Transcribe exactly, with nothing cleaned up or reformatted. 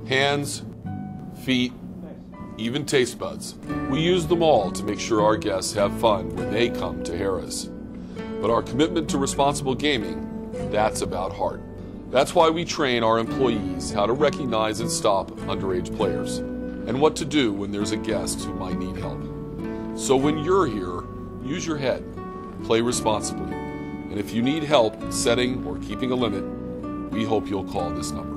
Hands, feet, even taste buds. We use them all to make sure our guests have fun when they come to Harrah's. But our commitment to responsible gaming, that's about heart. That's why we train our employees how to recognize and stop underage players, and what to do when there's a guest who might need help. So when you're here, use your head, play responsibly, and if you need help setting or keeping a limit, we hope you'll call this number.